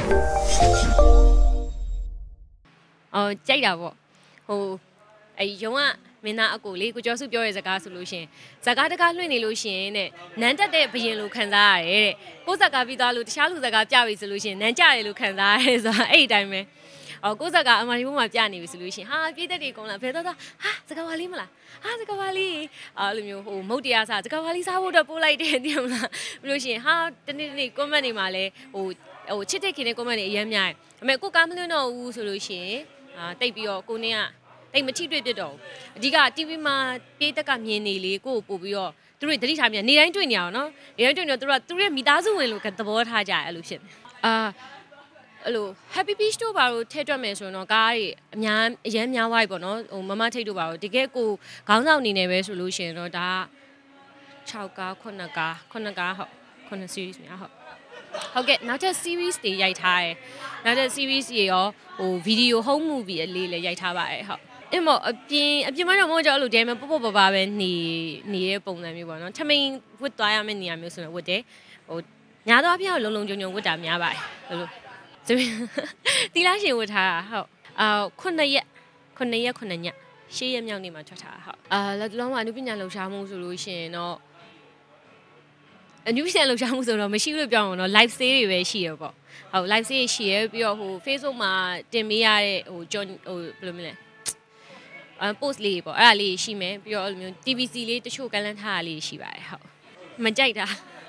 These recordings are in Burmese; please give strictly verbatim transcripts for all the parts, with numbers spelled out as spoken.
哦，ကြိုက်တာပေါ့ဟိုအဲရုံကမင်းသားအကိုလေးကိုကျော်စုပြောရဲစကားဆိုလို့ရှင်ဇကားတကားလွှင့်နေလို့ရှင်တဲ့နန်းတက်တဲ့ဘရင်လိုခံစားရတယ်တဲ့ကိုဇကားပြီးသွားလို့တခြားလူဇကားပြပြီဆိုလို့ရှင်နန်းကြတယ်လို့ခံစားရတယ်ဆိုတာအဲ့ဒီတိုင်းပဲအော်ကိုဇကားအမဒီဘုံမှာပြနေပြီဆိုလို့ရှင်ဟာပြည့်တဲ့တွေကုန်လာဘယ်တော့တော့ဟာဇကားဝါလေးမလားဟာဇကားဝါလေးအဲ့လိုမျိုးဟိုမုတ်တရားစားဇကားဝါလေးစားဖို့တော့ပို့လိုက်တယ်သိမလားပြီးလို့ရှင်ဟာတနေ့တနေ့ comment တွေမှာလဲဟိုဟိုချစ်တဲ့ခင်တဲ့ comment တွေအများများအမေကိုကားမလွှင့်တော့ဘူးဆိုလို့ရှင်အာတိတ်ပြီးတော့ကိုနေကတိတ်မချိတွေ့ပြတော့အဓိက တီဗီ မှာပြေးတက်ကမြင်နေလေကိုကိုပို့ပြီးတော့သူတို့တတိထားမြင်နေတိုင်းတွေ့နေအောင်နော်နေတိုင်းတွေ့နေတော့သူတို့ကသူတို့ရဲ့မိသားစုဝင်လို့သဘောထားကြအဲ့လိုဖြစ်တယ်အာအဲ့လို Happy Beach တို့ဘာလို့ထဲတွက်မယ်ဆိုရင်တော့ကားတွေအများအရန်များသွားပြီပေါ့နော်ဟိုမမထိတ်တို့ဘာလို့တကယ်ကိုခေါင်းဆောင်အနေနဲ့ပဲဆိုလို့ရှိရင်တော့ဒါ၆ကား9ကား9ကားဟုတ်9 series များဟုတ်ဟုတ်ကဲ့နောက်ထပ် series တွေရိုက်ထားတယ်နောက်ထပ် series တွေရောဟို video home movie အလေးလည်းရိုက်ထားပါတယ်ဟုတ်အဲ့မောအပြင်အပြင်မှာတော့မဟုတ်ကြအဲ့လိုတဲမပေါ့ပေါ့ပါပါပဲနေနေတဲ့ပုံစံမျိုးပေါ့နော်ထမင်းဝတ်သွားရမယ့်နေရာမျိုးဆိုတော့ဝတ်တယ်ဟိုညာတော့အပြင်ကလုံလုံကြုံကြုံဝတ်တာများပါတယ်ဘယ်လိုတီလာရှင်ဝတ်ထားတာဟုတ်အာ9ရက်9ရက်9ညရှေ့ရက်မြောက်နေ့မှာထွက်ထားတာဟုတ်အာလက်လုံးကအနုပညာလှူရှားမှုဆိုလို့ရှိရင်တော့အနုပညာလှူရှားမှုဆိုတော့မရှိလို့ပြောအောင်တော့ live sale တွေပဲရှိရပေါ့ဟုတ် live sale ရှိရပြီးတော့ဟို Facebook မှာတင်ပေးရတဲ့ဟိုကြောဟိုဘယ်လိုမလဲအ post လေးပေါ့အဲ့ဒါလေးရှိမယ်ပြီးတော့အဲ့လိုမျိုး တီဗီ စီ လေးတချို့ကလန်းထားတာလေးရှိပါတယ်ဟုတ်မကြိုက်တာ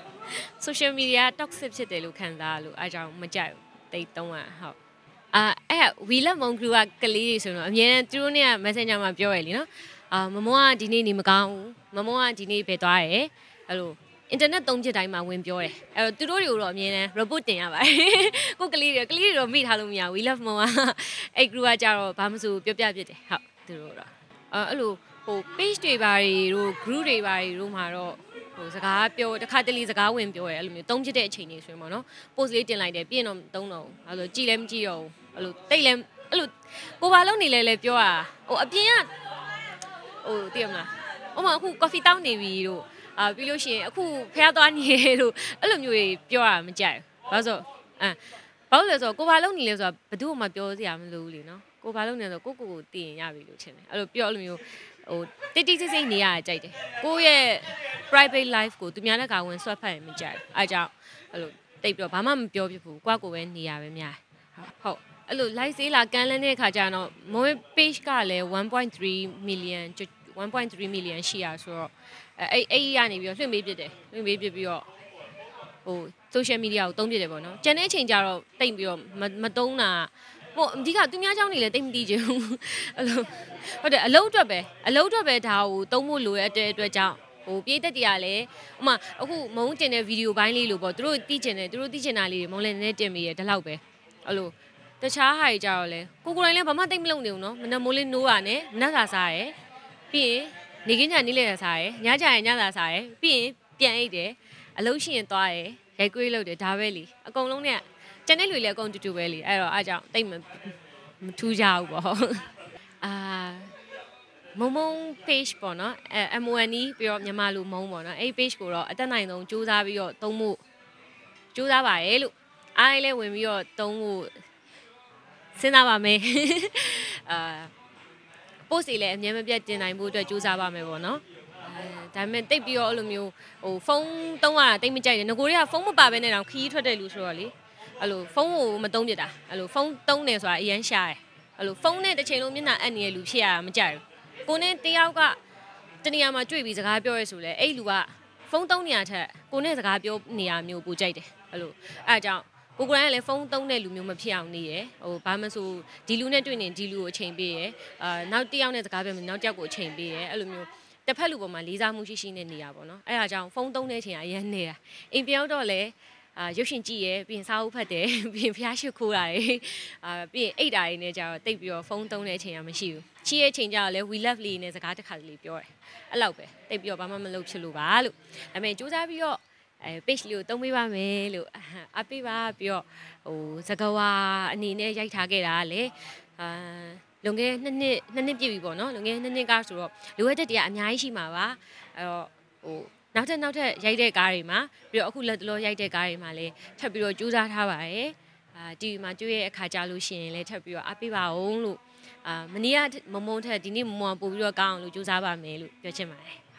social media toxic ဖြစ်တယ်လို့ခံစားလို့အားကြောင့်မကြိုက်ဘူးတိတ်တုံးอ่ะဟုတ်အာအဲ့ we love mon crew ကကလေးတွေဆိုတော့အမြဲတမ်းသူတို့နဲ့ messenger မှာပြောရလေနော်အာမမောကဒီနေ့နေမကောင်းဘူးမမောကဒီနေ့ပဲသွားရဲအဲ့လိုအင်တာနက်သုံးချက်တိုင်းမှာဝင်ပြောတယ်အဲ့တော့သူတို့တွေကိုတော့အမြဲတမ်း report တင်ရပါတယ်ကိုကလေးတွေကလေးတွေတော့မိထားလို့မရဘူး we love mon ကအဲ့ crew ကကြတော့ဘာမှမဆိုပြောပြပြတယ်ဟုတ်သူတို့တော့အဲ့လိုဟို page တွေပါတွေတို့ group တွေပါတွေတို့မှာတော့ဟိုစကားပြောတစ်ခါတလေစကားဝင်ပြောရဲအဲ့လိုမျိုးသုံးချက်တဲ့အချိန်တွေဆိုရင်ပေါ့နော် post လေးတင်လိုက်တယ်ပြင်တော့သုံးတော့အဲ့လိုကြည်လည်းမကြည့်တော့ဘူးအဲ့လိုတိတ်လည်းအဲ့လိုကိုဘာလုံးနေလဲလဲပြောတာဟိုအပြင်ကဟိုသိရမလားဥမာအခု coffee တောင်းနေပြီတို့အာပြီးလို့ရှိရင်အခုဖះသွားနေတို့အဲ့လိုမျိုးတွေပြောတာမကြိုက်ဘူးဘာလို့ဆိုအဲဘာလို့လဲဆိုတော့ကိုဘာလုံးနေလဲဆိုတော့ဘယ်သူမှပြောစရာမလိုဘူးလေနော်ကိုဘာလုံးနေဆိုကိုကိုကိုတည်ရင်ရပြီလို့ထင်တယ်အဲ့လိုပြောအဲ့လိုမျိုးဟိုတိတ်တိတ်ဆိတ်ဆိတ်နေရတာကြိုက်တယ်ကိုရဲ့ private life ကိုသူများတဲ့ကောင်ဝင်ဆွတ်ဖတ်ရင်မကြိုက်ဘူးအဲကြောင့်အဲ့လိုတိတ်ပြီးတော့ဘာမှမပြောဖြစ်ဘူးကိုကကိုပဲနေရပဲများဟုတ်အဲ့လို live ဈေးလာကန်လန်းတဲ့ခါကျတော့ mon page ကလည်းone point three million one point three million ရှိရဆိုတော့အဲ့အဲ့ရနေပြီးတော့လွှင့်ပေးပြတယ်လွှင့်ပေးပြပြီးတော့ဟို social media ကိုသုံးပြတယ်ပေါ့နော်ကျန်တဲ့အချိန်ကျတော့တိတ်ပြီးတော့မသုံးတာဟိုအဓိကသူများเจ้าနေလဲတိတ်မသိချင်ဘူးအဲ့လိုဟုတ်တယ်အလုံးအတွက်ပဲအလုံးအတွက်ပဲဒါကိုသုံးဖို့လိုရတဲ့အတွက်ကြောင့်ဟိုပြေးတက်တရားလဲဥမာအခုမုံတင်တဲ့ဗီဒီယိုပိုင်းလေးလို့ပေါ့သူတို့သိချင်တယ်သူတို့သိချင်တာလေးတွေမုံလည်းနည်းနည်းတင်မိရဒီလောက်ပဲအဲ့လိုတခြားဟာတွေကြတော့လဲကိုကိုတိုင်းလဲဘာမှတိတ်မလုံနေဘူးနော်မနက်မိုးလေးနိုးတာနဲ့မနက်စာစားရယ်ပြီးရင်နေကင်းညနေလေစားရယ်ညကြရင်ညစာစားရယ်ပြီးရင်ပြန်အိတ်တယ်အလုံးရှိရင်သွားရယ်ရိုက်ကွေးလုပ်တယ်ဒါပဲလीအကုန်လုံးနဲ့ကျန်တဲ့လူတွေလည်းအကုန်တူတူပဲလीအဲ့တော့အားကြောင့်တိတ်မမထူးကြဘူးပေါ့အာမုံမုံ page ပေါ့နော်အဲ M O N E ပြီးတော့မြန်မာလူမုံပေါ့နော်အဲ့ page ကိုတော့အတက်နိုင်ဆုံးစူးစမ်းပြီးတော့သုံးဖို့စူးစမ်းပါရဲ့လို့အားလည်းဝင်ပြီးတော့သုံးဖို့စဉ်းစားပါမယ်အာ post တွေလည်းအများမပြတ်တင်နိုင်ဖို့အတွက်စူးစမ်းပါမယ်ပေါ့နော်အဲဒါပေမဲ့တိတ်ပြီးတော့အဲ့လိုမျိုးဟိုဖုန်းသုံးရတာတိတ်မကြိုက်တယ်ငကိုတွေကဖုန်းမပါဘဲနဲ့တော့ခီးထွက်တယ်လို့ဆိုတော့လေအဲ့လိုဖုန်းကိုမသုံးပြတာအဲ့လိုဖုန်းသုံးတယ်ဆိုတာအရန်ရှားတယ်အဲ့လိုဖုန်းနဲ့တစ်ချိန်လုံးမျက်နှာအပ်နေတဲ့လူဖြစ်ရတာမကြိုက်ဘူးကိုနဲ့တယောက်ကတနေရာမှာတွေ့ပြီးစကားပြောရဲဆိုလဲအဲ့လူကဖုန်းသုံးနေရတဲ့ကိုနဲ့စကားပြောနေရမျိုးပိုကြိုက်တယ်အဲ့လိုအဲ့အကြောင်းကိုကိုရန်ကလည်းဖုန်းသုံးတဲ့လူမျိုးမဖြစ်အောင်နေရယ်ဟိုဘာမှဆိုဒီလူနဲ့တွေ့နေဒီလူကိုအချိန်ပေးရယ်အာနောက်တစ်ယောက်နဲ့စကားပြောမယ်နောက်တစ်ယောက်ကိုအချိန်ပေးရယ်အဲ့လိုမျိုးတစ်ဖက်လူပေါ်မှာလေးစားမှုရှိရှိနဲ့နေရပါတော့အဲ့အကြောင်းဖုန်းသုံးတဲ့အချိန်ကအရင်နေတာအိမ်ပြောင်းတော့လဲအာရုပ်ရှင်ကြည့်ရယ်ပြီးရင်စာအုပ်ဖတ်တယ်ပြီးရင်ဖျားရှိခိုးတာတွေအာပြီးရင်အိတ်တာတွေနဲ့ကြတော့တိတ်ပြီးတော့ဖုန်းသုံးတဲ့အချိန်ကမရှိဘူးချီးရဲ့အချိန်ကျတော့လဲ we love လေးနဲ့စကားတစ်ခါတလေပြောတယ်အဲ့လောက်ပဲတိတ်ပြီးတော့ဘာမှမလုပ်ဖြစ်လို့ပါလို့ဒါပေမဲ့စူးစမ်းပြီးတော့အဲ page လေးကိုသုံးပေးပါမယ်လို့အပေးပါပြီးတော့ဟိုစကားဝါအနေနဲ့ရိုက်ထားခဲ့တာလေအာလွန်ခဲ့နှစ်နှစ်နှစ်နှစ်ပြည့်ပြီပေါ့နော်လွန်ခဲ့နှစ်နှစ်ကဆိုတော့လိုအပ်တဲ့တရားအများကြီးရှိမှာပါအဲ့တော့ဟိုနောက်ထပ်နောက်ထပ်ရိုက်တဲ့ကားတွေမှာပြီးတော့အခုလက်တလောရိုက်တဲ့ကားတွေမှာလည်းထပ်ပြီးတော့ကြိုးစားထားပါတယ်အာအာတီဗီမှာတွေ့ရတဲ့အခါကြလို့ရှိရင်လည်းထပ်ပြီးတော့အားပေးပါအောင်လို့အာမနေ့ကမမုံထက်ဒီနေ့မမုံပို့ပြီးတော့ကောင်းအောင်လို့ကြိုးစားပါမယ်လို့ပြောချင်ပါတယ်